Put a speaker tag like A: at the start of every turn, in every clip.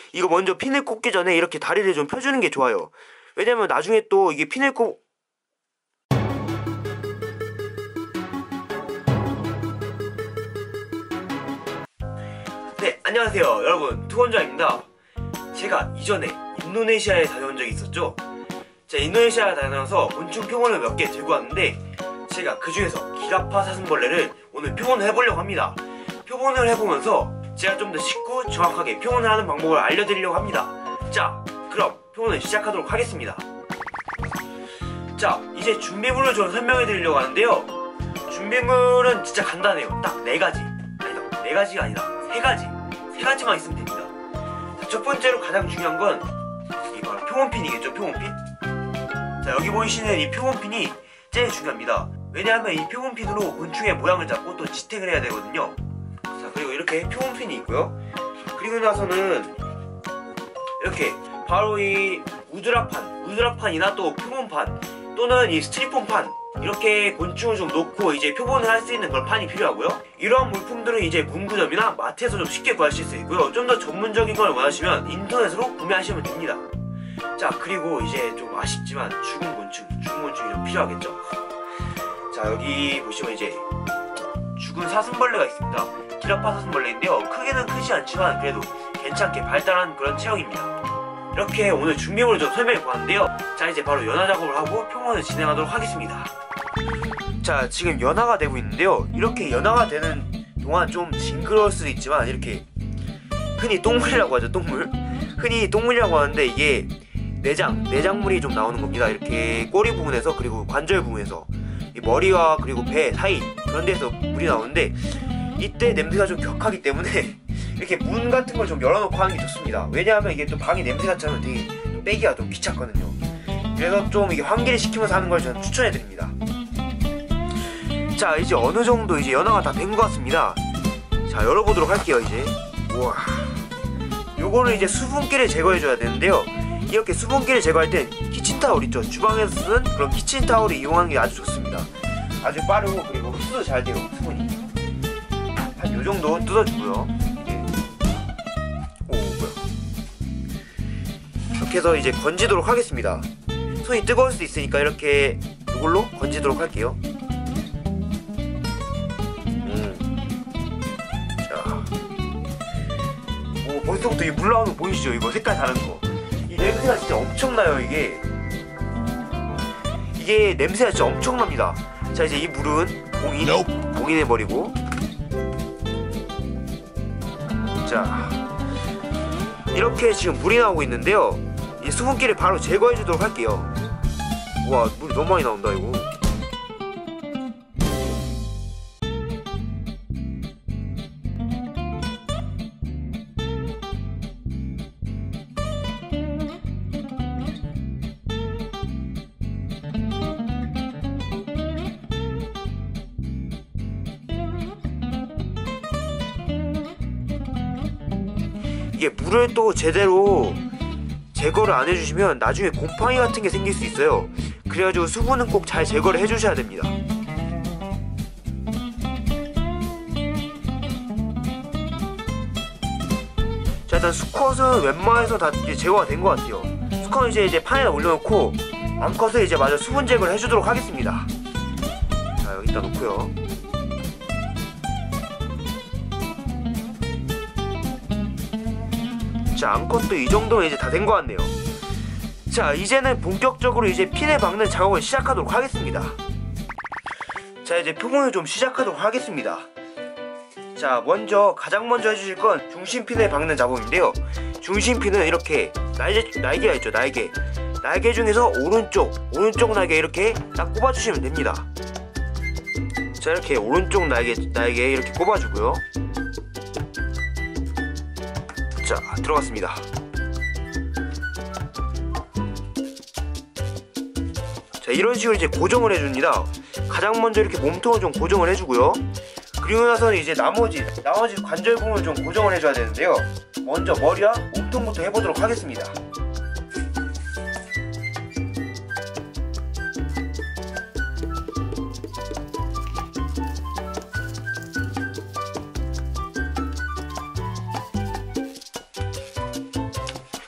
A: 이거 먼저 핀을 꽂기 전에 이렇게 다리를 좀 펴주는 게 좋아요. 왜냐면 나중에 또 이게 핀을 꽂 네, 안녕하세요 여러분, 투원장입니다. 제가 이전에 인도네시아에 다녀온 적이 있었죠. 제가 인도네시아에 다녀와서 곤충 표본을 몇 개 들고 왔는데, 제가 그 중에서 기라파 사슴벌레를 오늘 표본을 해보려고 합니다. 표본을 해보면서 제가 좀 더 쉽고 정확하게 표본을 하는 방법을 알려드리려고 합니다. 자, 그럼 표본을 시작하도록 하겠습니다. 자, 이제 준비물을 좀 설명해 드리려고 하는데요. 준비물은 진짜 간단해요. 딱 4가지. 아니다, 4가지가 아니라 3가지만 있으면 됩니다. 자, 첫 번째로 가장 중요한 건 이 바로 표본핀이겠죠. 표본핀. 자, 여기 보이시는 이 표본핀이 제일 중요합니다. 왜냐하면 이 표본핀으로 곤충의 모양을 잡고 또 지탱을 해야 되거든요. 자, 그리고 이렇게 표본핀이 있고요. 그리고 나서는 이렇게 바로 이 우드락판이나 또 표본판 또는 이 스티로폼판, 이렇게 곤충을 좀 놓고 이제 표본을 할 수 있는 그런 판이 필요하고요. 이러한 물품들은 이제 문구점이나 마트에서 좀 쉽게 구하실 수 있고요. 좀 더 전문적인 걸 원하시면 인터넷으로 구매하시면 됩니다. 자, 그리고 이제 좀 아쉽지만 죽은 곤충이 좀 필요하겠죠. 자, 여기 보시면 이제 죽은 사슴벌레가 있습니다. 기라파 사슴벌레인데요. 크기는 크지 않지만 그래도 괜찮게 발달한 그런 체형입니다. 이렇게 오늘 준비물을 좀 설명해 보았는데요. 자, 이제 바로 연화 작업을 하고 표본을 진행하도록 하겠습니다. 자, 지금 연화가 되고 있는데요. 이렇게 연화가 되는 동안 좀 징그러울 수도 있지만, 이렇게 흔히 똥물이라고 하죠. 흔히 똥물이라고 하는데, 이게 내장물이 좀 나오는 겁니다. 이렇게 꼬리 부분에서, 그리고 관절 부분에서, 이 머리와 그리고 배 사이 그런 데서 물이 나오는데, 이때 냄새가 좀 격하기 때문에 이렇게 문 같은 걸 좀 열어놓고 하는 게 좋습니다. 왜냐하면 이게 또 방에 냄새가 차면 되게 빼기가 좀 귀찮거든요. 그래서 좀 이게 환기를 시키면서 하는 걸 저는 추천해드립니다. 자, 이제 어느 정도 이제 연화가 다 된 것 같습니다. 자, 열어보도록 할게요. 이제 우와, 요거는 이제 수분기를 제거해줘야 되는데요. 이렇게 수분기를 제거할 땐 키친타올 있죠. 주방에서 쓰는 그런 키친타올을 이용하는 게 아주 좋습니다. 아주 빠르고, 그리고 흡수도 잘 돼요. 수분이 한 요정도 뜯어주고요. 이렇게 해서 이제 건지도록 하겠습니다. 손이 뜨거울 수 있으니까 이렇게 이걸로 건지도록 할게요. 자, 벌써부터 이 물 나오는 거 보이시죠? 이거 색깔 다른 거. 이 냄새가 진짜 엄청나요. 이게 냄새가 진짜 엄청납니다. 자, 이제 이 물은 봉인해버리고, 자, 이렇게 지금 물이 나오고 있는데요. 이 수분기를 바로 제거해주도록 할게요. 우와, 물이 너무 많이 나온다 이거. 이게 물을 또 제대로 제거를 안 해주시면 나중에 곰팡이 같은 게 생길 수 있어요. 그래가지고 수분은 꼭 잘 제거를 해주셔야 됩니다. 자, 일단 수컷은 웬만해서 다 이제 제거가 된 것 같아요. 수컷은 이제 판에다 올려놓고, 암컷은 이제 마저 수분 제거를 해주도록 하겠습니다. 자, 여기다 놓고요. 자, 암컷도 이 정도면 이제 다 된 것 같네요. 자, 이제는 본격적으로 이제 핀을 박는 작업을 시작하도록 하겠습니다. 자, 이제 표본을 좀 시작하도록 하겠습니다. 자, 가장 먼저 해주실 건 중심핀을 박는 작업인데요. 중심핀은 이렇게 날개가 있죠. 날개 중에서 오른쪽 날개 이렇게 딱 꼽아주시면 됩니다. 자, 이렇게 오른쪽 날개 이렇게 꼽아주고요. 자, 들어갔습니다. 자, 이런 식으로 이제 고정을 해줍니다. 가장 먼저 이렇게 몸통을 좀 고정을 해주고요. 그리고 나서는 이제 나머지 관절 부분을 좀 고정을 해줘야 되는데요. 먼저 머리와 몸통부터 해보도록 하겠습니다.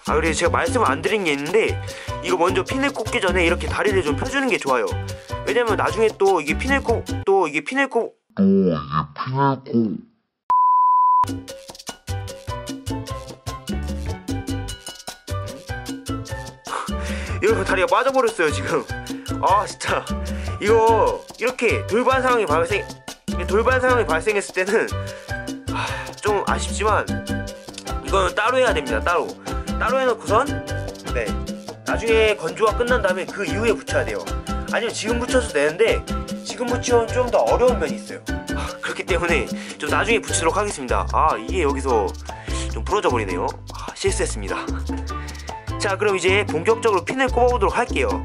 A: 그리고 제가 말씀을 안 드린 게 있는데, 이거 먼저 핀을 꽂기 전에 이렇게 다리를 좀 펴주는 게 좋아요. 왜냐면 나중에 또 이게 핀을 이거 다리가 빠져버렸어요 지금. 진짜 이거 이렇게 돌발 상황이 발생했을 때는 좀 아쉽지만 이거는 따로 해야 됩니다. 따로 해놓고선 나중에 건조가 끝난 다음에 그 이후에 붙여야 돼요. 아니면 지금 붙여도 되는데 지금 붙이면 좀 더 어려운 면이 있어요. 그렇기 때문에 좀 나중에 붙이도록 하겠습니다. 이게 여기서 좀 부러져 버리네요. 실수했습니다. 자, 그럼 이제 본격적으로 핀을 꼽아보도록 할게요.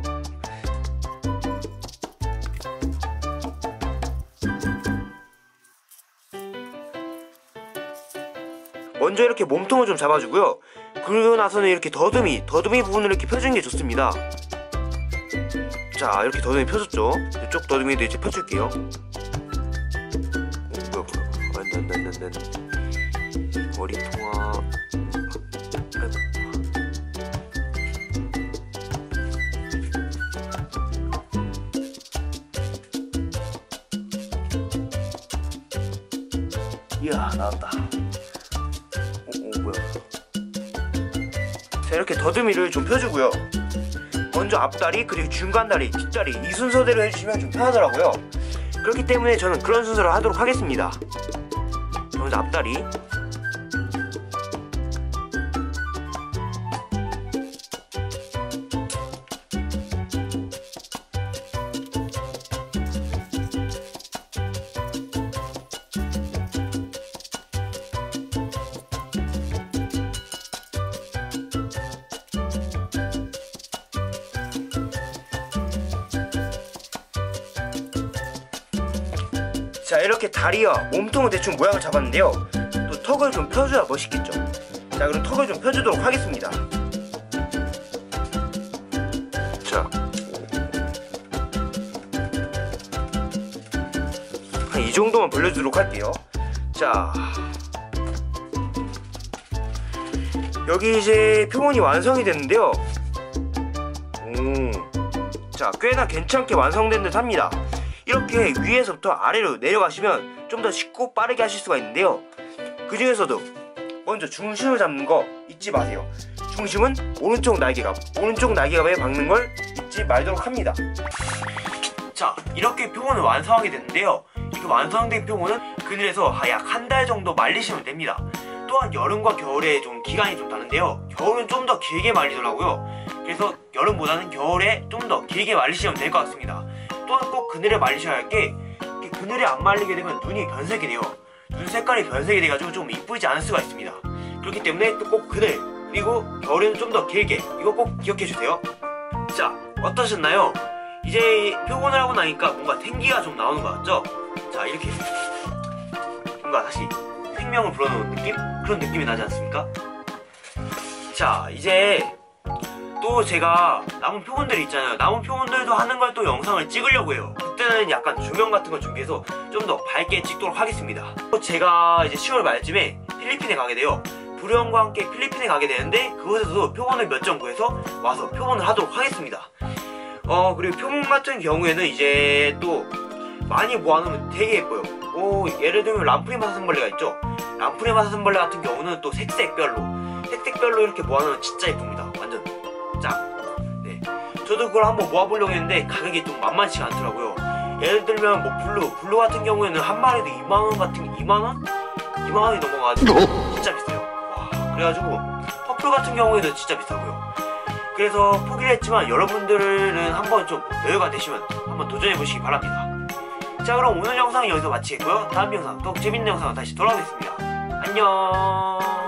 A: 먼저 이렇게 몸통을 좀 잡아주고요. 그러고 나서는 이렇게 더듬이 부분을 이렇게 펴주는 게 좋습니다. 자, 이렇게 더듬이 펴줬죠. 이쪽 더듬이도 이제 펴줄게요. 머리통아. 이야, 나왔다. 뭐야. 자, 이렇게 더듬이를 좀 펴주고요. 먼저 앞다리, 그리고 중간다리, 뒷다리 이 순서대로 해주시면 좀 편하더라고요. 그렇기 때문에 저는 그런 순서를 하도록 하겠습니다. 먼저 앞다리, 자, 이렇게 다리와 몸통은 대충 모양을 잡았는데요. 또 턱을 좀 펴줘야 멋있겠죠. 자, 그럼 턱을 좀 펴주도록 하겠습니다. 자, 한 이 정도만 벌려주도록 할게요. 자, 여기 이제 표본이 완성이 됐는데요. 자, 꽤나 괜찮게 완성된 듯 합니다. 이렇게 위에서부터 아래로 내려가시면 좀 더 쉽고 빠르게 하실 수가 있는데요. 그 중에서도 먼저 중심을 잡는 거 잊지 마세요. 중심은 오른쪽 날개갑에 박는 걸 잊지 말도록 합니다. 자, 이렇게 표본을 완성하게 됐는데요. 이렇게 완성된 표본은 그늘에서 약 한 달 정도 말리시면 됩니다. 또한 여름과 겨울에 좀 기간이 좀 다른데요. 겨울은 좀 더 길게 말리더라고요. 그래서 여름보다는 겨울에 좀 더 길게 말리시면 될 것 같습니다. 또한 꼭 그늘에 말리셔야 할 게, 그늘에 안 말리게 되면 눈이 변색이 돼요. 눈 색깔이 변색이 돼가지고 좀 이쁘지 않을 수가 있습니다. 그렇기 때문에 또 꼭 그늘, 그리고 겨울에는 좀 더 길게, 이거 꼭 기억해주세요. 자, 어떠셨나요? 이제 표본을 하고 나니까 뭔가 생기가 좀 나오는 것 같죠? 자, 이렇게 뭔가 다시 생명을 불어넣은 느낌? 그런 느낌이 나지 않습니까? 자, 이제 또 제가 남은 표본들이 있잖아요. 남은 표본들도 하는 걸 또 영상을 찍으려고 해요. 그때는 약간 조명 같은 걸 준비해서 좀 더 밝게 찍도록 하겠습니다. 또 제가 이제 10월 말쯤에 필리핀에 가게 돼요. 부령과 함께 필리핀에 가게 되는데, 그곳에서도 표본을 몇 점 구해서 와서 표본을 하도록 하겠습니다. 그리고 표본 같은 경우에는 이제 또 많이 모아놓으면 되게 예뻐요. 예를 들면 람프리마 사슴벌레가 있죠. 람프리마 사슴벌레 같은 경우는 또 색색별로 이렇게 모아놓으면 진짜 예쁩니다. 완전 짱. 네, 저도 그걸 한번 모아보려고 했는데 가격이 좀 만만치가 않더라고요. 예를 들면 뭐 블루 같은 경우에는 한 마리도 2만원이 넘어가지고 진짜 비싸요. 와, 그래가지고 퍼플 같은 경우에도 진짜 비싸고요. 그래서 포기를 했지만 여러분들은 한번 좀 여유가 되시면 한번 도전해보시기 바랍니다. 자, 그럼 오늘 영상은 여기서 마치겠고요. 다음 영상 또 재밌는 영상으로 다시 돌아오겠습니다. 안녕.